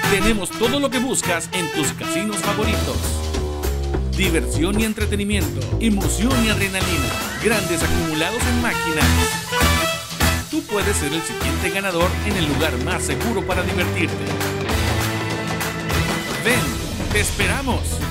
Tenemos todo lo que buscas en tus casinos favoritos. Diversión y entretenimiento, emoción y adrenalina, grandes acumulados en máquinas. Tú puedes ser el siguiente ganador en el lugar más seguro para divertirte. Ven, te esperamos.